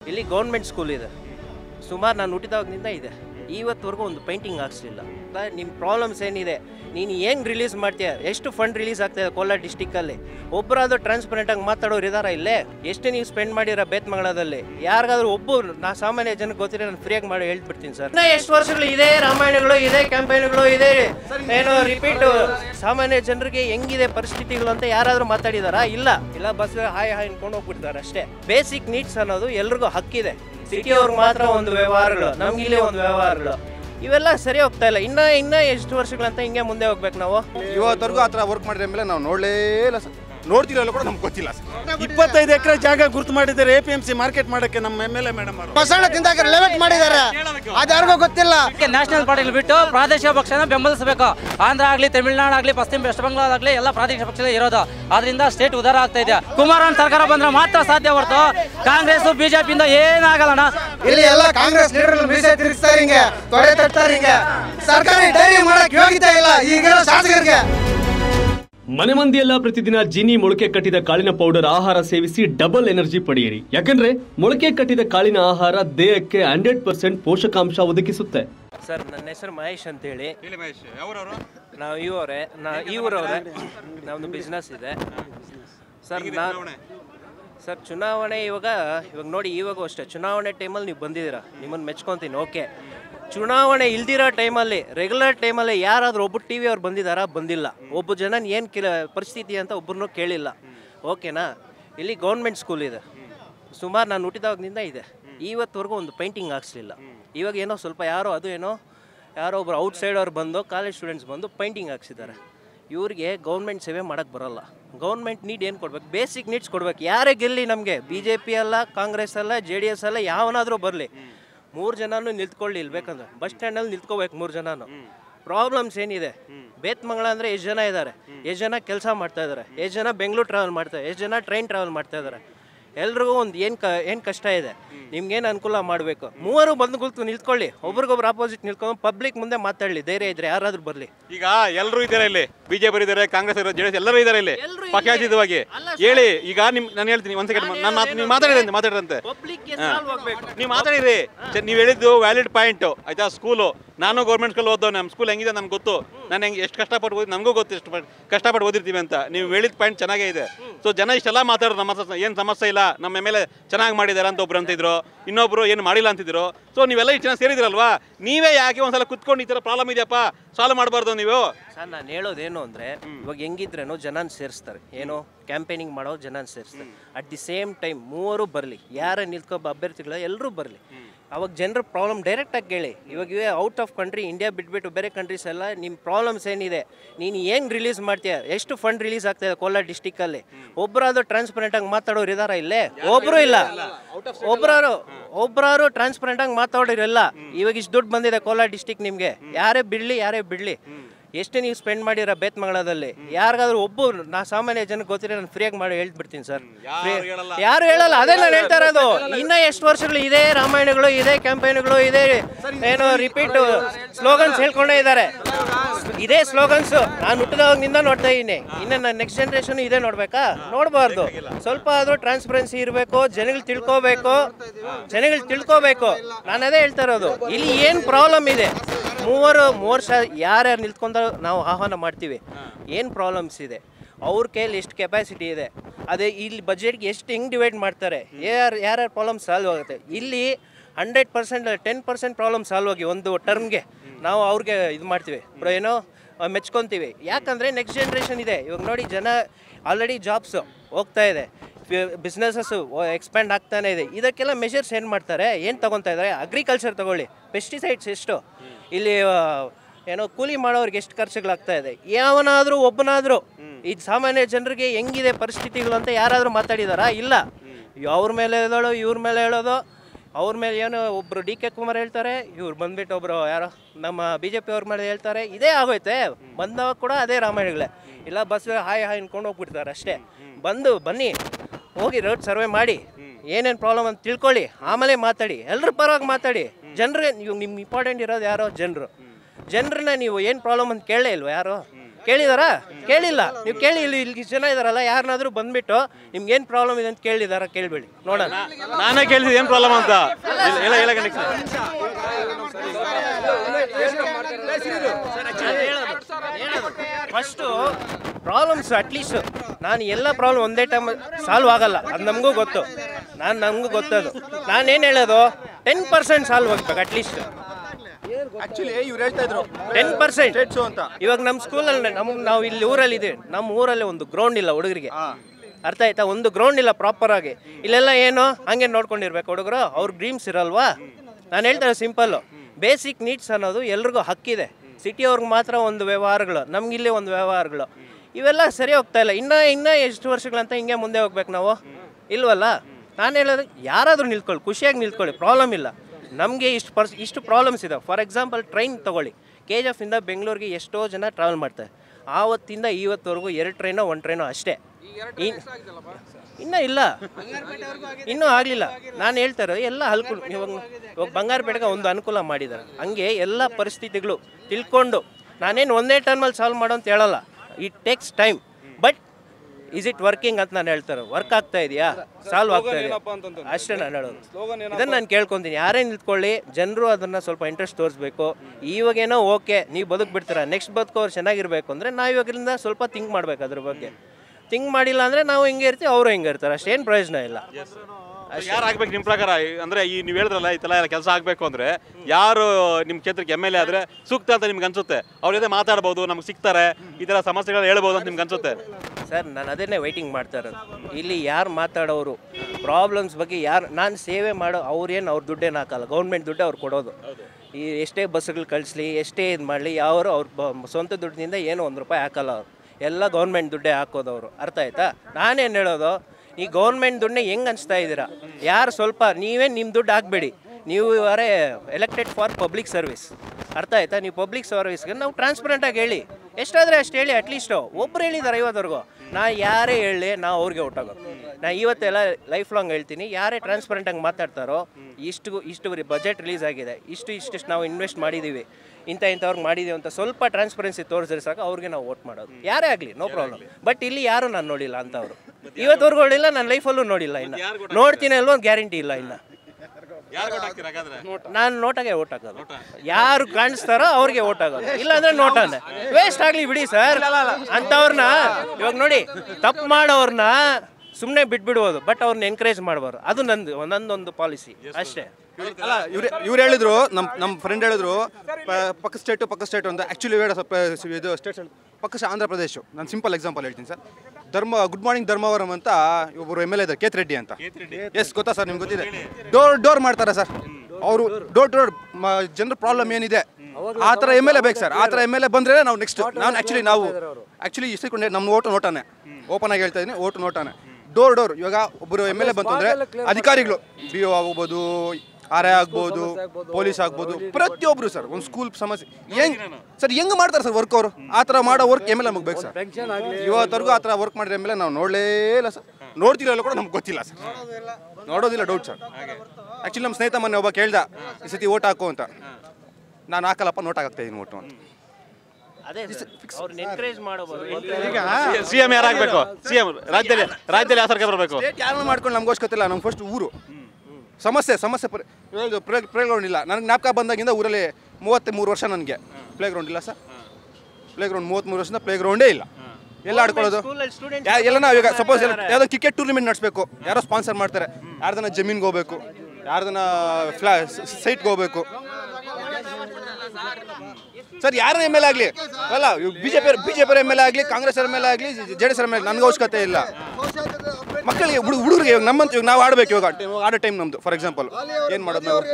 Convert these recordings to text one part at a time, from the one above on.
ಇಲ್ಲಿ government school ಇದೆ, ಸುಮಾರು ನಾನು ಹುಟ್ಟಿದಾಗಿನಿಂದ ಇದೆ, ಇವತ್ತುವರೆಗೂ ಒಂದು ಪೇಂಟಿಂಗ್ ಹಾಕ್ಸಲಿಲ್ಲ. ನಿಮ್ಮ ಪ್ರಾಬ್ಲಮ್ಸ್ ಏನಿದೆ, ನೀನು ಹೆಂಗೆ ರಿಲೀಸ್ ಮಾಡ್ತೀಯ, ಎಷ್ಟು ಫಂಡ್ ರಿಲೀಸ್ ಆಗ್ತಾಯಿದೆ ಕೋಲಾರ ಡಿಸ್ಟಿಕ್ಕಲ್ಲಿ, ಒಬ್ಬರಾದರೂ ಟ್ರಾನ್ಸ್ಪರೆಂಟಾಗಿ ಮಾತಾಡೋರು ಇದಾರ ಇಲ್ಲೇ? ಎಷ್ಟು ನೀವು ಸ್ಪೆಂಡ್ ಮಾಡಿರೋ ಬೇತ್ಮಂಗಳದಲ್ಲಿ? ಯಾರಿಗಾದ್ರೂ ಒಬ್ಬರು ಸಾಮಾನ್ಯ ಜನಕ್ಕೆ ಗೊತ್ತಿರೋ ನಾನು ಫ್ರೀಯಾಗಿ ಮಾಡಿ ಹೇಳ್ಬಿಡ್ತೀನಿ ಸರ್. ಇನ್ನೂ ಎಷ್ಟು ವರ್ಷಗಳು ಇದೇ ರಾಮಾಯಣಗಳು, ಇದೇ ಕ್ಯಾಂಪೇನ್ಗಳು, ಇದೇ ಏನೋ ರಿಪೀಟು. ಸಾಮಾನ್ಯ ಜನರಿಗೆ ಹೆಂಗಿದೆ ಪರಿಸ್ಥಿತಿಗಳು ಅಂತ ಯಾರಾದರೂ ಮಾತಾಡಿದಾರಾ? ಇಲ್ಲ. ಬಸ್ ಹಾಯ್ ಅನ್ಕೊಂಡು ಹೋಗ್ಬಿಡ್ತಾರೆ ಅಷ್ಟೇ. ಬೇಸಿಕ್ ನೀಡ್ಸ್ ಅನ್ನೋದು ಎಲ್ರಿಗೂ ಹಕ್ಕಿದೆ. ಸಿಟಿಯವ್ರಿಗೆ ಮಾತ್ರ ಒಂದು ವ್ಯವಹಾರಗಳು, ನಮ್ಗಿಲ್ಲಿ ಒಂದು ವ್ಯವಹಾರಗಳು, ಇವೆಲ್ಲ ಸರಿ ಹೋಗ್ತಾ ಇಲ್ಲ. ಇನ್ನ ಎಷ್ಟು ವರ್ಷಗಳಂತ ಹಿಂಗೆ ಮುಂದೆ ಹೋಗ್ಬೇಕು ನಾವು? ಇವತ್ತವರೆಗೂ ಆ ಥರ ವರ್ಕ್ ಮಾಡಿದ ಮೇಲೆ ನಾವು ನೋಡಲೇ ಇಲ್ಲ ಸರ್. ನೋಡ್ತಿರಲ್ಲ ಕೂಡ ನಮ್ಗೆ ಗೊತ್ತಿಲ್ಲ ಸರ್. 25 ಎಕರೆ ಜಾಗ ಗುರುತು ಮಾಡಿದ್ದಾರೆ APMC ಮಾರ್ಕೆಟ್ ಮಾಡಕ್ಕೆ ನಮ್ಮ MLA ಮೇಡಮ್ ಅವರು. ಬಸವಣ್ಣ ತಿಂದಾಗ ಲೆವೆಟ್ ಮಾಡಿದ್ದಾರೆ, ಅದು ಯಾರಿಗೂ ಗೊತ್ತಿಲ್ಲ. ನ್ಯಾಷನಲ್ ಪಾರ್ಟಿಗಳು ಬಿಟ್ಟು ಪ್ರಾದೇಶಿಕ ಪಕ್ಷನ ಬೆಂಬಲಿಸಬೇಕು. ಆಂಧ್ರ ಆಗಲಿ, ತಮಿಳುನಾಡು ಆಗಲಿ, ಪಶ್ಚಿಮ ವೆಸ್ಟ್ ಬೆಂಗಾಲ್ ಆಗಲಿ, ಎಲ್ಲ ಪ್ರಾದೇಶಿಕ ಪಕ್ಷದ ಇರೋದು. ಅದರಿಂದ ಸ್ಟೇಟ್ ಉದಾರ ಆಗ್ತಾ ಇದೆ. ಕುಮಾರಣ್ಣ ಸರ್ಕಾರ ಬಂದ್ರೆ ಮಾತ್ರ ಸಾಧ್ಯ ಹೊರತು ಕಾಂಗ್ರೆಸ್ ಬಿಜೆಪಿಯಿಂದ ಏನಾಗಲ್ಲ. ಇಲ್ಲಿ ಎಲ್ಲ ಕಾಂಗ್ರೆಸ್ ಲೀಡರ್ ಮೀಸೆ ತಿರುಗಿಸ್ತಾರೆ, ಹಿಂಗೆ ತೊಡೆ ತಟ್ತಾರೆ, ಹಿಂಗೆ ಸರ್ಕಾರಿ ಡೈರಿ ಮಾಡಕ್ ಯೋಗ್ಯತೆ ಇಲ್ಲ ಈಗಿರೋ ಶಾಸಕರಿಗೆ. ಮನೆ ಮಂದಿಯೆಲ್ಲ ಪ್ರತಿದಿನ ಜೀನಿ ಮೊಳಕೆ ಕಟ್ಟಿದ ಕಾಳಿನ ಪೌಡರ್ ಆಹಾರ ಸೇವಿಸಿ ಡಬಲ್ ಎನರ್ಜಿ ಪಡೆಯಿರಿ. ಯಾಕಂದ್ರೆ ಮೊಳಕೆ ಕಟ್ಟಿದ ಕಾಳಿನ ಆಹಾರ ದೇಹಕ್ಕೆ 100% ಪೋಷಕಾಂಶ ಒದಗಿಸುತ್ತೆ. ಸರ್, ನನ್ನ ಹೆಸರು ಮಹೇಶ್ ಅಂತೇಳಿ. ನಾವು ಈ ಊರವರೇ. ನಮ್ಮದು ಬಿಸ್ನೆಸ್ ಇದೆ ಸರ್. ಸರ್, ಚುನಾವಣೆ ಇವಾಗ ನೋಡಿ, ಇವಾಗೂ ಅಷ್ಟೇ ಚುನಾವಣೆ ಟೈಮಲ್ಲಿ ನೀವು ಬಂದಿದ್ದೀರಾ, ನಿಮ್ಮನ್ನು ಮೆಚ್ಕೊತೀನಿ. ಓಕೆ, ಚುನಾವಣೆ ಇಲ್ದಿರೋ ಟೈಮಲ್ಲಿ, ರೆಗ್ಯುಲರ್ ಟೈಮಲ್ಲಿ ಯಾರಾದರೂ ಒಬ್ಬ TV ಅವ್ರು ಬಂದಿದ್ದಾರಾ? ಬಂದಿಲ್ಲ. ಒಬ್ಬ ಜನ ಏನು ಪರಿಸ್ಥಿತಿ ಅಂತ ಒಬ್ಬರನ್ನೂ ಕೇಳಿಲ್ಲ. ಓಕೆನಾ? ಇಲ್ಲಿ ಗೌರ್ಮೆಂಟ್ ಸ್ಕೂಲ್ ಇದೆ, ಸುಮಾರು ನಾನು ಹುಟ್ಟಿದಾಗಿನಿಂದ ಇದೆ, ಇವತ್ತುವರೆಗೂ ಒಂದು ಪೇಂಟಿಂಗ್ ಹಾಕ್ಸಲಿಲ್ಲ. ಇವಾಗ ಏನೋ ಸ್ವಲ್ಪ ಯಾರೋ ಒಬ್ಬರು ಔಟ್ಸೈಡ್ ಅವ್ರು ಬಂದು, ಕಾಲೇಜ್ ಸ್ಟೂಡೆಂಟ್ಸ್ ಬಂದು ಪೇಂಟಿಂಗ್ ಹಾಕ್ಸಿದ್ದಾರೆ. ಇವ್ರಿಗೆ ಗೌರ್ಮೆಂಟ್ ಸೇವೆ ಮಾಡೋಕ್ಕೆ ಬರೋಲ್ಲ. ಗೌರ್ಮೆಂಟ್ ನೀಡ್ ಏನು ಕೊಡ್ಬೇಕು? ಬೇಸಿಕ್ ನೀಡ್ಸ್ ಕೊಡ್ಬೇಕು. ಯಾರೇ ಗೆಲ್ಲಿ ನಮಗೆ, BJP ಅಲ್ಲ, ಕಾಂಗ್ರೆಸ್ ಅಲ್ಲ, JDS ಅಲ್ಲ, ಯಾವನಾದರೂ ಬರಲಿ, 3 ಜನನೂ ನಿಂತ್ಕೊಳ್ಳಿ. ಇಲ್ಲಿ ಬೇಕಂದ್ರೆ ಬಸ್ ಸ್ಟ್ಯಾಂಡಲ್ಲಿ ನಿಂತ್ಕೋಬೇಕು 3 ಜನನೂ. ಪ್ರಾಬ್ಲಮ್ಸ್ ಏನಿದೆ, ಬೇತ್ಮಂಗಳ ಅಂದರೆ ಎಷ್ಟು ಜನ ಇದ್ದಾರೆ, ಎಷ್ಟು ಜನ ಕೆಲಸ ಮಾಡ್ತಾ ಇದ್ದಾರೆ, ಎಷ್ಟು ಜನ ಬೆಂಗಳೂರು ಟ್ರಾವೆಲ್ ಮಾಡ್ತಾರೆ, ಎಷ್ಟು ಜನ ಟ್ರೈನ್ ಟ್ರಾವೆಲ್ ಮಾಡ್ತಾ ಇದ್ದಾರೆ. ಎಲ್ರಿಗೂ ಒಂದು ಏನು ಕಷ್ಟ ಇದೆ, ನಿಮ್ಗೇನು ಅನುಕೂಲ ಮಾಡಬೇಕು. 3 ಬಂದು ನಿಂತ್ಕೊಳ್ಳಿ, ಒಬ್ರಿಗೊಬ್ರು ಆಪೋಸಿಟ್ ನಿಲ್ಕೊಂಡು ಪಬ್ಲಿಕ್ ಮುಂದೆ ಮಾತಾಡಲಿ. ಧೈರ್ಯ ಇದ್ರೆ ಯಾರಾದ್ರೂ ಬರಲಿ. ಈಗ ಎಲ್ಲರೂ ಇದ್ದಾರೆ ಇಲ್ಲಿ, BJP ಇದ್ದಾರೆ, ಕಾಂಗ್ರೆಸ್ ಇದ್ದಾರೆ, JDS ಎಲ್ಲರೂ ಇದ್ದಾರೆ ಇಲ್ಲಿ ಪಕ್ಷಾತೀತವಾಗಿ ಹೇಳಿ. ಈಗ ನಾನು ಹೇಳ್ತೀನಿ, ಒಂದ್ ಸೆಕೆಂಡ್, ನೀವು ಮಾತಾಡಿರಂತೆ ನೀವು ಮಾತಾಡಿರಿ. ನೀವು ಹೇಳಿದ್ದು ವ್ಯಾಲಿಡ್ ಪಾಯಿಂಟ್ ಆಯ್ತಾ. ಸ್ಕೂಲು, ನಾನು ಗೌರ್ಮೆಂಟ್ ಸ್ಕೂಲ್ ಓದೋ, ನಮ್ಮ ಸ್ಕೂಲ್ ಹೆಂಗಿದೆ ನನಗೆ ಗೊತ್ತು, ನಾನು ಹೆಂಗೆ ಎಷ್ಟು ಕಷ್ಟಪಟ್ಟು ಓದಿ ನನಗೂ ಗೊತ್ತು, ಎಷ್ಟು ಕಷ್ಟಪಟ್ಟು ಓದಿರ್ತೀವಿ ಅಂತ. ನೀವು ಹೇಳಿದ ಪಾಯಿಂಟ್ ಚೆನ್ನಾಗೇ ಇದೆ. ಸೊ ಜನ ಇಷ್ಟೆಲ್ಲ ಮಾತಾಡೋದು, ನಮ್ಮ ಏನು ಸಮಸ್ಯೆ ಇಲ್ಲ, ನಮ್ಮ ಮೇಲೆ ಚೆನ್ನಾಗಿ ಮಾಡಿದಾರೆ ಅಂತ ಒಬ್ರು ಅಂತಿದ್ರು, ಇನ್ನೊಬ್ರು ಏನು ಮಾಡಿಲ್ಲ ಅಂತಿದ್ರು. ಸೊ ನೀವೆಲ್ಲ ಇಷ್ಟು ಜನ ಸೇರಿದಿರಲ್ವಾ, ನೀವೇ ಯಾಕೆ ಒಂದ್ಸಲ ಕುತ್ಕೊಂಡು ಈ ಥರ ಪ್ರಾಬ್ಲಮ್ ಇದೆಯಪ್ಪ ಸಾಲ್ವ್ ಮಾಡಬಾರ್ದು ನೀವು? ಸರ್, ನಾನು ಹೇಳೋದೇನು ಅಂದರೆ, ಇವಾಗ ಹೆಂಗಿದ್ರೇನು ಜನನ ಸೇರಿಸ್ತಾರೆ, ಏನೋ ಕ್ಯಾಂಪೇನಿಂಗ್ ಮಾಡೋ ಜನನ ಸೇರಿಸ್ತಾರೆ. ಅಟ್ ದಿ ಸೇಮ್ ಟೈಮ್ 3 ಬರಲಿ, ಯಾರು ನಿಲ್ಕೊಬ್ಬ ಅಭ್ಯರ್ಥಿಗಳು ಎಲ್ಲರೂ ಬರಲಿ. ಅವಾಗ ಜನರ ಪ್ರಾಬ್ಲಮ್ ಡೈರೆಕ್ಟಾಗಿ ಕೇಳಿ. ಇವಾಗ ಔಟ್ ಆಫ್ ಕಂಟ್ರಿ, ಇಂಡಿಯಾ ಬಿಟ್ಬಿಟ್ಟು ಬೇರೆ ಕಂಟ್ರೀಸ್ ಎಲ್ಲ ನಿಮ್ಮ ಪ್ರಾಬ್ಲಮ್ಸ್ ಏನಿದೆ, ನೀನು ಹೆಂಗೆ ರಿಲೀಸ್ ಮಾಡ್ತೀಯ, ಎಷ್ಟು ಫಂಡ್ ರಿಲೀಸ್ ಆಗ್ತಾಯಿದೆ ಕೋಲಾರ ಡಿಸ್ಟಿಕ್ಕಲ್ಲಿ, ಒಬ್ಬರಾದರೂ ಟ್ರಾನ್ಸ್ಪರೆಂಟಾಗಿ ಮಾತಾಡೋರು ಇದಾರ ಇಲ್ಲೇ? ಒಬ್ಬರು ಇಲ್ಲ. ಒಬ್ಬರಾದ್ರು ಟ್ರಾನ್ಸ್ಪರೆಂಟಾಗಿ ಮಾತಾಡೋರಿಲ್ಲ. ಇವಾಗ ಇಷ್ಟು ದುಡ್ಡು ಬಂದಿದೆ ಕೋಲಾರ ಡಿಸ್ಟಿಕ್ ನಿಮಗೆ, ಯಾರೇ ಬಿಡಲಿ, ಎಷ್ಟು ನೀವು ಸ್ಪೆಂಡ್ ಮಾಡಿರೋ ಬೇತ್ಮಂಗಳದಲ್ಲಿ? ಯಾರಿಗಾದ್ರೂ ಒಬ್ಬರು ಸಾಮಾನ್ಯ ಜನಕ್ಕೆ ಗೊತ್ತಿರೋ ನಾನು ಫ್ರೀಯಾಗಿ ಮಾಡಿ ಹೇಳ್ಬಿಡ್ತೀನಿ ಸರ್. ಯಾರು ಹೇಳಲ್ಲ, ಅದೇ ನಾನು ಹೇಳ್ತಾ ಇರೋದು. ಇನ್ನೂ ಎಷ್ಟು ವರ್ಷಗಳು ಇದೇ ರಾಮಾಯಣಗಳು, ಇದೇ ಕ್ಯಾಂಪೇನ್ಗಳು, ಇದೇ ಏನೋ ರಿಪೀಟು ಸ್ಲೋಗನ್ಸ್ ಹೇಳ್ಕೊಂಡೇ ಇದ್ದಾರೆ. ಇದೇ ಸ್ಲೋಗನ್ಸು ನಾನು ಹುಟ್ಟಿದಾಗಿನಿಂದ ನೋಡ್ತಾ ಇದ್ದೀನಿ. ಇನ್ನು ನನ್ನ ನೆಕ್ಸ್ಟ್ ಜನ್ರೇಷನ್ ಇದೇ ನೋಡ್ಬೇಕಾ? ನೋಡಬಾರ್ದು. ಸ್ವಲ್ಪ ಆದರೂ ಟ್ರಾನ್ಸ್ಪರೆನ್ಸಿ ಇರಬೇಕು, ಜನಗಳು ತಿಳ್ಕೋಬೇಕು. ನಾನು ಅದೇ ಹೇಳ್ತಾ ಇರೋದು. ಇಲ್ಲಿ ಏನು ಪ್ರಾಬ್ಲಮ್ ಇದೆ, ಮೂವರು ಯಾರ್ಯಾರು ನಿಂತ್ಕೊಂಡ ನಾವು ಆಹ್ವಾನ ಮಾಡ್ತೀವಿ, ಏನು ಪ್ರಾಬ್ಲಮ್ಸ್ ಇದೆ, ಅವ್ರ ಕೈಯಲ್ಲಿ ಎಷ್ಟು ಕೆಪಾಸಿಟಿ ಇದೆ, ಅದೇ ಇಲ್ಲಿ ಬಜೆಟ್ಗೆ ಎಷ್ಟು ಹೆಂಗೆ ಡಿವೈಡ್ ಮಾಡ್ತಾರೆ, ಯಾರ್ಯಾರು ಪ್ರಾಬ್ಲಮ್ ಸಾಲ್ವ್ ಆಗುತ್ತೆ. ಇಲ್ಲಿ 100% 10% ಪ್ರಾಬ್ಲಮ್ ಸಾಲ್ವ್ ಆಗಿ ಒಂದು ಟರ್ಮ್ಗೆ ನಾವು ಅವ್ರಿಗೆ ಇದು ಮಾಡ್ತೀವಿ, ಏನೋ ಮೆಚ್ಕೊತೀವಿ. ಯಾಕಂದರೆ ನೆಕ್ಸ್ಟ್ ಜನ್ರೇಷನ್ ಇದೆ. ಇವಾಗ ನೋಡಿ, ಜನ ಆಲ್ರೆಡಿ ಜಾಬ್ಸು ಹೋಗ್ತಾ ಇದೆ, ಬಿಸ್ನೆಸಸ್ಸು ಎಕ್ಸ್ಪ್ಯಾಂಡ್ ಆಗ್ತಾನೆ ಇದೆ. ಇದಕ್ಕೆಲ್ಲ ಮೆಷರ್ಸ್ ಏನು ಮಾಡ್ತಾರೆ, ಏನು ತೊಗೊತಾ ಇದ್ದಾರೆ? ಅಗ್ರಿಕಲ್ಚರ್ ತೊಗೊಳ್ಳಿ, ಪೆಸ್ಟಿಸೈಡ್ಸ್ ಎಷ್ಟು, ಇಲ್ಲಿ ಏನೋ ಕೂಲಿ ಮಾಡೋರಿಗೆ ಎಷ್ಟು ಖರ್ಚುಗಳಾಗ್ತಾ ಇದೆ. ಒಬ್ಬನಾದರೂ ಈ ಸಾಮಾನ್ಯ ಜನರಿಗೆ ಹೆಂಗಿದೆ ಪರಿಸ್ಥಿತಿಗಳು ಅಂತ ಯಾರಾದರೂ ಮಾತಾಡಿದಾರಾ? ಇಲ್ಲ. ಅವ್ರ ಮೇಲೆ ಹೇಳೋದು, ಇವ್ರ ಮೇಲೆ ಹೇಳೋದು, ಅವ್ರ ಮೇಲೆ ಏನೋ ಒಬ್ಬರು DK ಕುಮಾರ್ ಹೇಳ್ತಾರೆ, ಇವ್ರು ಬಂದ್ಬಿಟ್ಟು ಒಬ್ಬರು ಯಾರೋ ನಮ್ಮ BJP ಅವ್ರ ಮೇಲೆ ಹೇಳ್ತಾರೆ. ಇದೇ ಆಗೋಯ್ತೆ. ಬಂದವಾಗ ಕೂಡ ಅದೇ ರಾಮಾಯಣಗಳೇ. ಇಲ್ಲ, ಬಸ್ ಹಾಯ್ ಅನ್ಕೊಂಡು ಹೋಗ್ಬಿಡ್ತಾರೆ ಅಷ್ಟೇ. ಬನ್ನಿ, ಹೋಗಿ ರೋಡ್ ಸರ್ವೆ ಮಾಡಿ, ಏನೇನು ಪ್ರಾಬ್ಲಮ್ ಅಂತ ತಿಳ್ಕೊಳ್ಳಿ, ಆಮೇಲೆ ಮಾತಾಡಿ, ಎಲ್ಲರ ಪರವಾಗಿ ಮಾತಾಡಿ. ಜನರಿಗೆ ನೀವು, ನಿಮ್ಮ ಇಂಪಾರ್ಟೆಂಟ್ ಇರೋದು ಯಾರೋ ಜನರನ್ನ ನೀವು ಏನು ಪ್ರಾಬ್ಲಮ್ ಅಂತ ಕೇಳಲೇ ಇಲ್ವ ಯಾರು? ಕೇಳಿದಾರಾ? ಕೇಳಿಲ್ಲ. ನೀವು ಕೇಳಿ, ಇಲ್ಲಿ ಜನ ಇದಾರಲ್ಲ, ಯಾರನ್ನಾದ್ರೂ ಬಂದ್ಬಿಟ್ಟು ನಿಮ್ಗೇನು ಪ್ರಾಬ್ಲಮ್ ಇದೆ ಅಂತ ಕೇಳಿದಾರ? ಕೇಳ್ಬೇಡಿ ನೋಡೋಣ. ನಾನೇ ಕೇಳಿದ್ದೆ ಏನು ಪ್ರಾಬ್ಲಮ್ ಅಂತ. ಫಸ್ಟು ಪ್ರಾಬ್ಲಮ್ಸ್ ಅಟ್ಲೀಸ್ಟ್ ನಾನು ಎಲ್ಲ ಪ್ರಾಬ್ಲಮ್ ಒಂದೇ ಟೈಮ್ ಸಾಲ್ವ್ ಆಗಲ್ಲ, ಅದು ನಮಗೂ ಗೊತ್ತು. ನಮಗೂ ಗೊತ್ತದು. ನಾನೇನು ಹೇಳೋದು 10% ಸಾಲ್ವ್ ಆಗ್ಬೇಕು ಅಟ್ಲೀಸ್ಟ್. ಆಕ್ಚುಲಿ ಇವ್ರು ಹೇಳ್ತಾ ಇದ್ರು 10% ಅಂತ. ಇವಾಗ ನಮ್ಮ ಸ್ಕೂಲಲ್ಲಿ ನಾವು ಇಲ್ಲಿ ಊರಲ್ಲಿ ಇದೆ, ನಮ್ಮ ಊರಲ್ಲಿ ಒಂದು ಗ್ರೌಂಡ್ ಇಲ್ಲ ಹುಡುಗರಿಗೆ. ಅರ್ಥ ಆಯ್ತಾ? ಒಂದು ಗ್ರೌಂಡ್ ಇಲ್ಲ ಪ್ರಾಪರ್ ಆಗಿ. ಇಲ್ಲೆಲ್ಲ ಏನು ಹಂಗೆ ನೋಡ್ಕೊಂಡಿರ್ಬೇಕು ಹುಡುಗರು, ಅವ್ರ ಡ್ರೀಮ್ಸ್ ಇರಲ್ವಾ? ನಾನು ಹೇಳ್ತಾರೆ ಸಿಂಪಲ್ಲು, ಬೇಸಿಕ್ ನೀಡ್ಸ್ ಅನ್ನೋದು ಎಲ್ರಿಗೂ ಹಕ್ಕಿದೆ. ಸಿಟಿಯವ್ರಿಗೆ ಮಾತ್ರ ಒಂದು ವ್ಯವಹಾರಗಳು, ನಮಗಿಲ್ಲಿ ಒಂದು ವ್ಯವಹಾರಗಳು, ಇವೆಲ್ಲ ಸರಿ ಹೋಗ್ತಾ ಇಲ್ಲ. ಇನ್ನೂ ಎಷ್ಟು ವರ್ಷಗಳಂತ ಹಿಂಗೆ ಮುಂದೆ ಹೋಗ್ಬೇಕು ನಾವು? ಇಲ್ವಲ್ಲ. ನಾನು ಹೇಳೋದು ಯಾರಾದರೂ ನಿಲ್ಕೊಳ್ಳಿ, ಖುಷಿಯಾಗಿ ನಿಲ್ಕೊಳ್ಳಿ, ಪ್ರಾಬ್ಲಮ್ ಇಲ್ಲ. ನಮಗೆ ಇಷ್ಟು ಪ್ರಾಬ್ಲಮ್ಸ್ ಇದೆ. ಫಾರ್ ಎಕ್ಸಾಂಪಲ್ ಟ್ರೈನ್ ತೊಗೊಳ್ಳಿ, KGF ಇಂದ ಬೆಂಗಳೂರಿಗೆ ಎಷ್ಟೋ ಜನ ಟ್ರಾವೆಲ್ ಮಾಡ್ತಾರೆ. ಆವತ್ತಿಂದ ಇವತ್ತವರೆಗೂ 2 ಟ್ರೈನೋ 1 ಟ್ರೈನೋ ಅಷ್ಟೇ. ಇನ್ನೂ ಇಲ್ಲ, ಇನ್ನೂ ಆಗಲಿಲ್ಲ. ನಾನು ಹೇಳ್ತಾರೆ ಎಲ್ಲ ಅನುಕೂಲ. ಇವಾಗ ಬಂಗಾರಪೇಟೆಗೆ ಒಂದು ಅನುಕೂಲ ಮಾಡಿದ್ದಾರೆ. ಹಂಗೆ ಎಲ್ಲ ಪರಿಸ್ಥಿತಿಗಳು ತಿಳ್ಕೊಂಡು, ನಾನೇನು ಒಂದೇ ಟರ್ಮಲ್ಲಿ ಸಾಲ್ವ್ ಮಾಡೋ ಅಂತ ಹೇಳಲ್ಲ. It takes time, but is it working ಅಂತ ನಾನು ಹೇಳ್ತಾರೆ. ವರ್ಕ್ ಆಗ್ತಾ ಇದೆಯಾ? ಸಾಲ್ವ್ ಆಗ್ತಾ ಇದೆಯಾ? ಅಷ್ಟೇ ನಾನು ಹೇಳೋದು. ಇದನ್ನು ನಾನು ಕೇಳ್ಕೊತೀನಿ, ಯಾರೇ ನಿಂತ್ಕೊಳ್ಳಿ, ಜನರು ಅದನ್ನು ಸ್ವಲ್ಪ ಇಂಟ್ರೆಸ್ಟ್ ತೋರಿಸ್ಬೇಕು. ಇವಾಗೇನೋ ಓಕೆ ನೀವು ಬದುಕ್ಬಿಡ್ತೀರ, ನೆಕ್ಸ್ಟ್ ಬದುಕೋರು ಚೆನ್ನಾಗಿರ್ಬೇಕು ಅಂದರೆ ನಾವು ಇವಾಗಿಂದ ಸ್ವಲ್ಪ ಥಿಂಕ್ ಮಾಡ್ಬೇಕು ಅದ್ರ ಬಗ್ಗೆ. ಥಿಂಕ್ ಮಾಡಿಲ್ಲ ಅಂದರೆ ನಾವು ಹಿಂಗೆ ಇರ್ತೀವಿ, ಅವರು ಹಿಂಗೆ ಇರ್ತಾರೆ, ಅಷ್ಟೇನು ಪ್ರಯೋಜನ ಇಲ್ಲ. ಯಾರು ಆಗ್ಬೇಕು ನಿಮ್ಮ ಪ್ರಕಾರ? ಅಂದರೆ ಈ ನೀವು ಹೇಳಿದ್ರಲ್ಲ ಈ ಥರ ಕೆಲಸ ಆಗಬೇಕು ಅಂದರೆ ಯಾರು ನಿಮ್ಮ ಕ್ಷೇತ್ರಕ್ಕೆ MLA ಆದರೆ ಸೂಕ್ತ ಅಂತ ನಿಮ್ಗೆ ಅನ್ಸುತ್ತೆ? ಅವ್ರ ಜೊತೆ ಮಾತಾಡ್ಬೋದು, ನಮ್ಗೆ ಸಿಗ್ತಾರೆ, ಈ ಥರ ಸಮಸ್ಯೆಗಳು ಹೇಳ್ಬೋದು ಅಂತ ನಿಮ್ಗೆ ಅನ್ಸುತ್ತೆ? ಸರ್, ನಾನು ಅದನ್ನೇ ವೆಯ್ಟಿಂಗ್ ಮಾಡ್ತಾ ಇರೋದು. ಇಲ್ಲಿ ಯಾರು ಮಾತಾಡೋರು ಪ್ರಾಬ್ಲಮ್ಸ್ ಬಗ್ಗೆ, ಯಾರು ನಾನು ಸೇವೆ ಮಾಡೋ ಅವ್ರೇನು ಅವ್ರ ದುಡ್ಡೇನು ಹಾಕಲ್ಲ, ಗೌರ್ಮೆಂಟ್ ದುಡ್ಡೇ ಅವ್ರು ಕೊಡೋದು. ಈ ಎಷ್ಟೇ ಬಸ್ಸುಗಳು ಕಳಿಸ್ಲಿ, ಎಷ್ಟೇ ಇದು ಮಾಡಲಿ, ಯಾರು ಅವ್ರ ಸ್ವಂತ ದುಡ್ಡಿನಿಂದ ಏನು 1 ರೂಪಾಯಿ ಹಾಕಲ್ಲ ಅವರು, ಎಲ್ಲ ಗೌರ್ಮೆಂಟ್ ದುಡ್ಡೇ ಹಾಕೋದವರು. ಅರ್ಥ ಆಯ್ತಾ? ನಾನೇನು ಹೇಳೋದು, ಈ ಗೌರ್ಮೆಂಟ್ ದುಡ್ಡನ್ನ ಹೆಂಗೆ ಅನಿಸ್ತಾ ಇದ್ದೀರಾ? ಯಾರು ಸ್ವಲ್ಪ ನೀವೇ ನಿಮ್ಮ ದುಡ್ಡು ಹಾಕಬೇಡಿ, ನೀವು ಅವರೇ ಎಲೆಕ್ಟೆಡ್ ಫಾರ್ ಪಬ್ಲಿಕ್ ಸರ್ವಿಸ್. ಅರ್ಥ ಆಯ್ತಾ? ನೀವು ಪಬ್ಲಿಕ್ ಸರ್ವಿಸ್ಗೆ ನಾವು ಟ್ರಾನ್ಸ್ಪರೆಂಟಾಗಿ ಹೇಳಿ, ಎಷ್ಟಾದರೆ ಅಷ್ಟು ಹೇಳಿ. ಅಟ್ಲೀಸ್ಟು ಒಬ್ರು ಹೇಳಿದ್ದಾರೆ ಇವತ್ತವರೆಗೂ, ನಾ ಯಾರೇ ಹೇಳಿ ನಾವು ಅವ್ರಿಗೆ ಹೊಟ್ಟೋಗೋದು. ನಾ ಇವತ್ತೆಲ್ಲ ಲೈಫ್ ಲಾಂಗ್ ಹೇಳ್ತೀನಿ, ಯಾರೇ ಟ್ರಾನ್ಸ್ಪರೆಂಟಾಗಿ ಮಾತಾಡ್ತಾರೋ, ಇಷ್ಟು ಬಜೆಟ್ ರಿಲೀಸ್ ಆಗಿದೆ, ಇಷ್ಟು ನಾವು ಇನ್ವೆಸ್ಟ್ ಮಾಡಿದ್ದೀವಿ, ಇಂಥವ್ರಿಗೆ ಮಾಡಿದ್ದೀವಿ ಅಂತ ಸ್ವಲ್ಪ ಟ್ರಾನ್ಸ್ಪರೆನ್ಸಿ ತೋರಿಸಿದ್ರೆ ಸಾಕು, ಅವ್ರಿಗೆ ನಾವು ವೋಟ್ ಮಾಡೋದು. ಯಾರೇ ಆಗಲಿ, ನೋ ಪ್ರಾಬ್ಲಮ್. ಬಟ್ ಇಲ್ಲಿ ಯಾರು ನಾನು ನೋಡಿಲ್ಲ ಅಂತವ್ರು, ಇವತ್ತವರೆಗೂ ನೋಡಿಲ್ಲ, ನನ್ನ ಲೈಫಲ್ಲೂ ನೋಡಿಲ್ಲ. ಇನ್ನು ನೋಡ್ತೀನಿ ಅಲ್ವೋ ಗ್ಯಾರಂಟಿ ಇಲ್ಲ. ಇನ್ನು ನಾನು ನೋಟಾಗೆ ಓಟ್ ಹಾಕೋದು. ಯಾರು ಕಾಣಿಸ್ತಾರೋ ಅವ್ರಿಗೆ ಓಟ್ ಆಗೋದು, ಇಲ್ಲಾಂದ್ರೆ ನೋಟಾನೆ ವೇಸ್ಟ್ ಆಗಲಿ ಬಿಡಿ ಸರ್. ಅಂಥವ್ರನ್ನ ಇವಾಗ ನೋಡಿ, ತಪ್ಪು ಮಾಡೋವ್ರನ್ನ ಸುಮ್ಮನೆ ಬಿಟ್ಬಿಡ್ಬೋದು, ಬಟ್ ಅವ್ರನ್ನ ಎನ್ಕರೇಜ್ ಮಾಡಬಾರ್ದು. ಅದು ನಂದೊಂದು ಪಾಲಿಸಿ ಅಷ್ಟೇ. ಅಲ್ಲ, ಇವ್ರು ಹೇಳಿದ್ರು, ನಮ್ಮ ಫ್ರೆಂಡ್ ಹೇಳಿದ್ರು ಪಕ್ಕ ಸ್ಟೇಟು ಅಂತ. ಆ್ಯಕ್ಚುಲಿ ಇದು ಸ್ಟೇಟ್ ಪಕ್ಕ ಆಂಧ್ರ ಪ್ರದೇಶ. ನಾನು ಸಿಂಪಲ್ ಎಕ್ಸಾಂಪಲ್ ಹೇಳ್ತೀನಿ ಸರ್. ಗುಡ್ ಮಾರ್ನಿಂಗ್ ಧರ್ಮವರಂ ಅಂತ ಒಬ್ಬರು MLA ಇದ್ದಾರೆ, ಕೇತ್ ರೆಡ್ಡಿ ಅಂತ. ಎಸ್, ಗೊತ್ತಾ ಸರ್? ನಿಮ್ಗೆ ಗೊತ್ತಿದೆ. ಡೋರ್ ಮಾಡ್ತಾರೆ ಸರ್ ಅವರು. ಡೋರ್ ಜನರ ಪ್ರಾಬ್ಲಮ್ ಏನಿದೆ ಆ ಥರ MLA ಬೇಕು ಸರ್. ಆ ಥರ MLA ಬಂದರೆ ನಾವು ನೆಕ್ಸ್ಟ್ ನಾವು ಇಷ್ಟಕೊಂಡೆ ನಮ್ಮ ಓಟು ನೋಟಾನೆ. ಓಪನ್ ಆಗಿ ಹೇಳ್ತಾ ಇದ್ದೀನಿ, ಓಟು ನೋಟಾನೆ. ಡೋರ್ ಇವಾಗ ಒಬ್ಬರು MLA ಬಂತು ಅಂದರೆ ಅಧಿಕಾರಿಗಳು, BO ಆಗ್ಬೋದು, RI ಆಗ್ಬೋದು, ಪೊಲೀಸ್ ಆಗ್ಬೋದು, ಪ್ರತಿಯೊಬ್ಬರು ಸರ್ ಒಂದು ಸ್ಕೂಲ್ ಸಮಸ್ಯೆ ಹೆಂಗೆ ಮಾಡ್ತಾರೆ ಸರ್ ವರ್ಕ್ ಅವರು. ಆ ಥರ ಮಾಡೋ ವರ್ಕ್ MLA ನಮಗೆ ಬೇಕು ಸರ್. ಇವತ್ತವರೆಗೂ ಆ ಥರ ವರ್ಕ್ ಮಾಡಿದ್ರೆ MLA ನಾವು ನೋಡಲೇ ಇಲ್ಲ ಸರ್. ನೋಡ್ತಿರಲ್ಲ ಕೂಡ ನಮ್ಗೆ ಗೊತ್ತಿಲ್ಲ ಸರ್, ನೋಡೋದಿಲ್ಲ, ಡೌಟ್ ಸರ್. ಆ್ಯಕ್ಚುಲಿ ನಮ್ಮ ಸ್ನೇಹಿತ ಮೊನ್ನೆ ಒಬ್ಬ ಕೇಳ್ದ, ಈ ಸತಿ ಓಟ್ ಹಾಕು ಅಂತ. ನಾನು ಹಾಕಲ್ಲಪ್ಪ, ನೋಟ್ ಹಾಕ್ತಾ ಇದ್ದೀನಿ ಓಟು ಅಂತ. CM ಯಾರಾಗಬೇಕು? CM ರಾಜ್ಯದಲ್ಲಿ ಯಾವ ಸರ್ಕಾರ ಬರಬೇಕು? ಯಾರನ್ನ ಮಾಡ್ಕೊಂಡು ನಮ್ಗೆ ಗೊತ್ತಿಲ್ಲ. ನಮ್ಗೆ ಫಸ್ಟ್ ಊರು ಸಮಸ್ಯೆ ಪ್ಲೇ ಗ್ರೌಂಡ್ ಇಲ್ಲ. ನನಗೆ ಜ್ಞಾಪಕ ಬಂದಾಗಿಂದ ಊರಲ್ಲಿ 33 ವರ್ಷ ನನಗೆ ಪ್ಲೇ ಗ್ರೌಂಡ್ ಇಲ್ಲ ಸರ್. ಪ್ಲೇ ಗ್ರೌಂಡ್ 33 ವರ್ಷದಿಂದ ಪ್ಲೇ ಗ್ರೌಂಡೇ ಇಲ್ಲ. ಎಲ್ಲ ಆಡ್ಕೊಳ್ಳೋದು ಎಲ್ಲ ನಾವು ಈಗ ಸಪೋಸ್ ಯಾವುದೋ ಕ್ರಿಕೆಟ್ ಟೂರ್ನಿಮೆಂಟ್ ನಡೆಸಬೇಕು, ಯಾರೋ ಸ್ಪಾನ್ಸರ್ ಮಾಡ್ತಾರೆ, ಯಾರ್ದನ್ನ ಜಮೀನ್ಗೆ ಹೋಗ್ಬೇಕು, ಯಾರ್ದನ್ನ ಸೈಟ್ಗೆ ಹೋಗ್ಬೇಕು ಸರ್. ಯಾರ MLA ಆಗಲಿ ಅಲ್ಲ, ಬಿಜೆಪಿ MLA ಆಗಲಿ, ಕಾಂಗ್ರೆಸ್ MLA ಆಗಲಿ, JDS MLA ನನಗೆ ಅವಶ್ಯಕತೆ ಇಲ್ಲ. ಮಕ್ಕಳಿಗೆ ಹುಡುಗರಿಗೆ ಇವಾಗ ನಮ್ಮಂತ ನಾವು ಆಡಬೇಕು. ಇವಾಗ ಆಡೋ ಟೈಮ್ ನಮ್ದು. ಫಾರ್ ಎಕ್ಸಾಂಪಲ್ ಏನು ಮಾಡೋದು ನಾವು?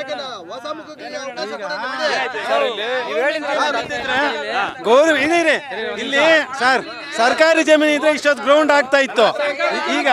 ಇಲ್ಲಿ ಸರ್ ಸರ್ಕಾರಿ ಜಮೀನು ಇದ್ರೆ ಇಷ್ಟೊತ್ತು ಗ್ರೌಂಡ್ ಆಗ್ತಾ ಇತ್ತು. ಈಗ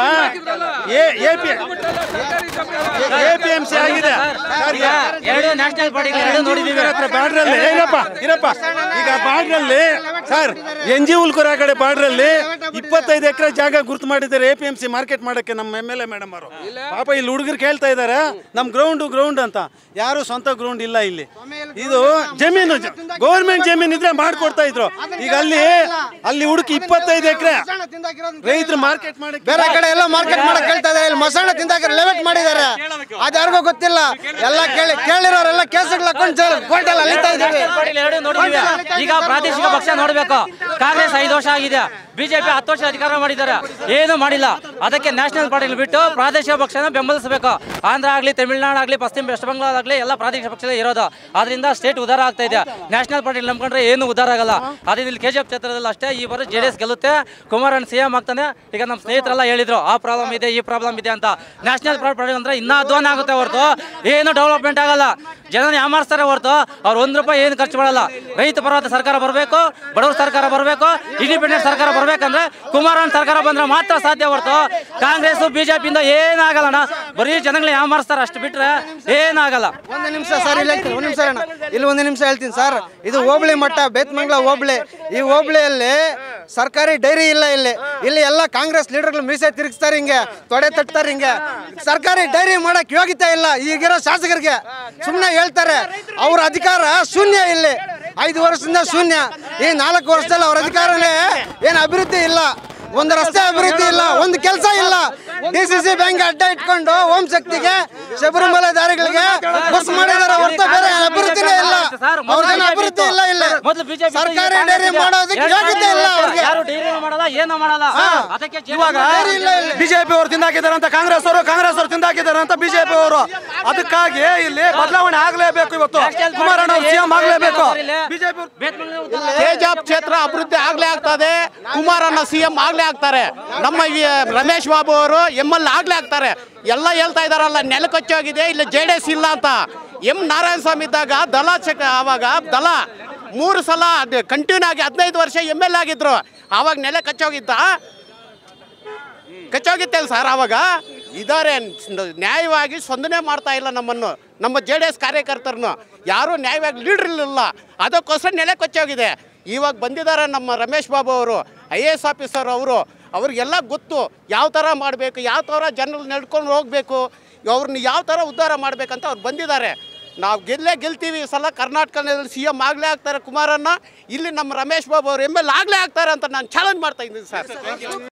APMC ಆಗಿದೆ. ಎರಡು ನ್ಯಾಷನಲ್ ಪಾರ್ಟಿ ಹತ್ರ ಬಾರ್ಡ್ರಲ್ಲಿ ಇರಪ್ಪ ಈಗ ಬಾರ್ಡ್ರಲ್ಲಿ ಸರ್ NG ಹುಲ್ಕೂರ ಕಡೆ ಬಾರ್ಡ್ರಲ್ಲಿ 25 ಎಕರೆ ಜಾಗ ಗುರ್ತು ಮಾಡಿದ್ದಾರೆ APMC ಮಾರ್ಕೆಟ್ ಮಾಡಕ್ಕೆ ನಮ್ಮ MLA ಮೇಡಮ್ ಅವರು. ಪಾಪ ಇಲ್ಲಿ ಹುಡುಗರು ಕೇಳ್ತಾ ಇದ್ದಾರೆ ನಮ್ಮ ಗ್ರೌಂಡ್ ಅಂತ. ಯಾರು ಸ್ವಂತ ಗ್ರೌಂಡ್ ಇಲ್ಲ ಇಲ್ಲಿ. ಇದು ಜಮೀನು ಗೌರ್ಮೆಂಟ್ ಜಮೀನು ಇದ್ರೆ ಮಾಡ್ಕೊಡ್ತಾ ಇದ್ರು. ಈಗ ಅಲ್ಲಿ ಹುಡುಕಿ 25 ಎಕರೆ ರೈತರು ಮಾರ್ಕೆಟ್ ಮಾಡಿ ಬೇರೆ ಕಡೆ ಎಲ್ಲ ಮಾರ್ಕೆಟ್ ಮಾಡಕ್ ಹೇಳ್ತಾ ಇದ್ದಾರೆ. ಇಲ್ಲಿ ಮಸಾಣ ತಿಂದಾಕ ಲೆವೆಟ್ ಮಾಡಿದ್ದಾರೆ. ಅದ್ಯಾರಿಗೂ ಗೊತ್ತಿಲ್ಲ. ಎಲ್ಲ ಕೇಳಿರೋರೆಲ್ಲ ಕೇಸುಗಳು ಹಾಕೊಂಡು ಕೋರ್ಟಲ್ಲಿ ಅಲಿತಾ ಇದ್ದಾರೆ. ಈಗ ಪ್ರಾದೇಶಿಕ ಪಕ್ಷ ನೋಡ್ಬೇಕು. ಕಾಂಗ್ರೆಸ್ 5 ವರ್ಷ ಆಗಿದೆ, ಬಿಜೆಪಿ 10 ವರ್ಷ ಅಧಿಕಾರ ಮಾಡಿದ್ದಾರೆ, ಏನು ಮಾಡಿಲ್ಲ. ಅದಕ್ಕೆ ನ್ಯಾಷನಲ್ ಪಾರ್ಟಿ ಬಿಟ್ಟು ಪ್ರಾದೇಶಿಕ ಪಕ್ಷನ ಬೆಂಬಲಿಸಬೇಕು. ಆಂಧ್ರ ಆಗಲಿ, ತಮಿಳುನಾಡು ಆಗಲಿ, ಪಶ್ಚಿಮ ವೆಸ್ಟ್ ಬಂಗಾಳ ಆಗಲಿ ಎಲ್ಲ ಪ್ರಾದೇಶಿಕ ಪಕ್ಷದ ಇರೋದು. ಅದರಿಂದ ಸ್ಟೇಟ್ ಉದ್ಧಾರ ಆಗ್ತಾ ಇದೆ. ನ್ಯಾಷನಲ್ ಪಾರ್ಟಿ ನಂಬ್ಕೊಂಡ್ರೆ ಏನು ಉದ್ಧಾರ ಆಗಲ್ಲ. ಅದರಿಂದ ಇಲ್ಲಿ KGF ಕ್ಷೇತ್ರದಲ್ಲಿ ಅಷ್ಟೇ ಈ ಬಾರಿ JDS ಗೆಲ್ಲುತ್ತೆ. ಕುಮಾರಣ್ಣ CM ಆಗ್ತಾನೆ. ಈಗ ನಮ್ಮ ಸ್ನೇಹಿತರೆಲ್ಲ ಹೇಳಿದ್ರು ಆ ಪ್ರಾಬ್ಲಮ್ ಇದೆ, ಈ ಪ್ರಾಬ್ಲಮ್ ಇದೆ ಅಂತ. ನ್ಯಾಷನಲ್ ಪಾರ್ಟಿ ಅಂದ್ರೆ ಇನ್ನೂ ಅಧ್ವಾನ ಆಗುತ್ತೆ ಹೊರತು ಏನು ಡೆವಲಪ್ಮೆಂಟ್ ಆಗಲ್ಲ. ಜನನ ಯಾಮಾರಿಸ್ತಾರೆ ಹೊರತು ಅವ್ರು ₹1 ಏನು ಖರ್ಚು ಮಾಡಲ್ಲ. ರೈತ ಪರವಾದ ಸರ್ಕಾರ ಬರಬೇಕು, ಬಡವರ ಸರ್ಕಾರ ಬರಬೇಕು, ಇಂಡಿಪೆಂಡೆಂಟ್ ಸರ್ಕಾರ ಬರಬೇಕಂದ್ರೆ ಕುಮಾರಣ್ಣ ಸರ್ಕಾರ ಬಂದ್ರೆ ಮಾತ್ರ ಸಾಧ್ಯ ಹೊರತು ಕಾಂಗ್ರೆಸ್ ಬಿಜೆಪಿಯಿಂದ ಏನಾಗಲ್ಲ. ಬರೀ ಜನಗಳನ್ನ ಯಾಮಾರಿಸ್ತಾರೆ, ಅಷ್ಟು ಬಿಟ್ರೆ ಏನಾಗಲ್ಲ. ಒಂದು ನಿಮಿಷ ಸರ್, ಇಲ್ಲಿ ಒಂದು ನಿಮಿಷ ಹೇಳ್ತೀನಿ ಸರ್. ಇದು ಹೋಬಳಿ ಮಟ್ಟ, ಬೇತ್ಮಂಗ್ಲ ಹೋಬಳಿ. ಈ ಹೋಬಳಿಯಲ್ಲಿ ಸರ್ಕಾರಿ ಡೈರಿ ಇಲ್ಲ. ಇಲ್ಲಿ ಎಲ್ಲ ಕಾಂಗ್ರೆಸ್ ಲೀಡರ್ಗಳು ಮೀಸೆ ತಿರುಗಿಸ್ತಾರೆ, ಹಿಂಗೆ ತೊಡೆ ತಟ್ತಾರೆ. ಹಿಂಗೆ ಸರ್ಕಾರಿ ಡೈರಿ ಮಾಡಕ್ ಯೋಗ್ಯತೆ ಇಲ್ಲ ಈಗಿರೋ ಶಾಸಕರಿಗೆ. ಸುಮ್ಮನೆ ಹೇಳ್ತಾರೆ. ಅವ್ರ ಅಧಿಕಾರ ಶೂನ್ಯ. ಇಲ್ಲಿ 5 ವರ್ಷದಿಂದ ಶೂನ್ಯ. ಈ 4 ವರ್ಷದಲ್ಲಿ ಅವ್ರ ಅಧಿಕಾರನೇ ಏನು ಅಭಿವೃದ್ಧಿ ಇಲ್ಲ. ಒಂದು ರಸ್ತೆ ಅಭಿವೃದ್ಧಿ ಇಲ್ಲ, ಒಂದು ಕೆಲಸ ಇಲ್ಲ. DCC ಬ್ಯಾಂಕ್ ಅಡ್ಡ ಇಟ್ಕೊಂಡು ಓಂ ಶಕ್ತಿಗೆ, ಶಬರಿಮಲೆ ದಾರಿಗಳಿಗೆ ಬಸ್ ಮಾಡಿದಾರೆ ಹೊರತು ಬೇರೆ ಅಭಿವೃದ್ಧಿನೇ ಇಲ್ಲ. ಅವ್ರಿಗೇನು ಅಭಿವೃದ್ಧಿ ಇಲ್ಲ. ಇಲ್ಲಿ ಸರ್ಕಾರಿ ಡೈರಿ ಮಾಡೋದಕ್ಕೆ ಯೋಗ್ಯತೆ ಇಲ್ಲ ಅವ್ರಿಗೆ. ಇವಾಗ ಬಿಜೆಪಿ ಅವರು ತಿಂದಾಕಿದ್ದಾರೆ ಅಂತ ಕಾಂಗ್ರೆಸ್ ಅವರು ತಿಂದಾಕಿದ್ದಾರೆ ಅಂತ ಬಿಜೆಪಿ ಅವರು. ಅದಕ್ಕಾಗಿ ಇಲ್ಲಿ ಬದಲಾವಣೆ ಆಗಲೇಬೇಕು. ಇವತ್ತು ಕುಮಾರಣ್ಣ CM ಆಗಲೇಬೇಕು. KGF ಕ್ಷೇತ್ರ ಅಭಿವೃದ್ಧಿ ಆಗ್ಲೇ ಆಗ್ತದೆ. ಕುಮಾರಣ್ಣ CM ಆಗ್ಲೇ ಆಗ್ತಾರೆ. ನಮ್ಮ ರಮೇಶ್ ಬಾಬು ಅವರು MLA ಆಗ್ಲೇ ಆಗ್ತಾರೆ. ಎಲ್ಲ ಹೇಳ್ತಾ ಇದಾರಲ್ಲ ನೆಲ ಕಚ್ಚೋಗಿದೆ, ಇಲ್ಲಿ JDS ಇಲ್ಲ ಅಂತ. ನಾರಾಯಣ ಸ್ವಾಮಿ ಇದ್ದಾಗ ಅವಾಗ ದಳ 3 ಸಲ ಕಂಟಿನ್ಯೂ ಆಗಿ 15 ವರ್ಷ MLA ಆಗಿದ್ರು. ಆವಾಗ ನೆಲ ಕಚ್ಚೋಗಿತ್ತಲ್ಲ ಸರ್. ಆವಾಗ ಇದಾರೆ ನ್ಯಾಯವಾಗಿ ಸ್ಪಂದನೆ ಮಾಡ್ತಾ ಇಲ್ಲ ನಮ್ಮನ್ನು, ನಮ್ಮ JDS ಕಾರ್ಯಕರ್ತರನ್ನು. ಯಾರು ನ್ಯಾಯವಾಗಿ ಲೀಡರ್ ಇಲ್ಲ, ಅದಕ್ಕೋಸ್ಕರ ನೆಲೆ ಕಚ್ಚೋಗಿದೆ. ಇವಾಗ ಬಂದಿದ್ದಾರೆ ನಮ್ಮ ರಮೇಶ್ ಬಾಬು ಅವರು, IAS ಆಫೀಸರ್ ಅವರು. ಅವ್ರಿಗೆಲ್ಲ ಗೊತ್ತು ಯಾವ ಥರ ಮಾಡಬೇಕು, ಯಾವ ಥರ ಜನರು ನಡ್ಕೊಂಡು ಹೋಗಬೇಕು, ಅವ್ರನ್ನ ಯಾವ ಥರ ಉದ್ಧಾರ ಮಾಡಬೇಕಂತ ಅವ್ರು ಬಂದಿದ್ದಾರೆ. ನಾವು ಗೆಲ್ತೀವಿ ಈ ಸಲ. ಕರ್ನಾಟಕದಲ್ಲಿ CM ಆಗಲೇ ಆಗ್ತಾರೆ ಕುಮಾರಣ್ಣ. ಇಲ್ಲಿ ನಮ್ಮ ರಮೇಶ್ ಬಾಬು ಅವರು MLA ಆಗಲೇ ಆಗ್ತಾರೆ ಅಂತ ನಾನು ಚಾಲೆಂಜ್ ಮಾಡ್ತಾ ಇದ್ದೀನಿ ಸರ್.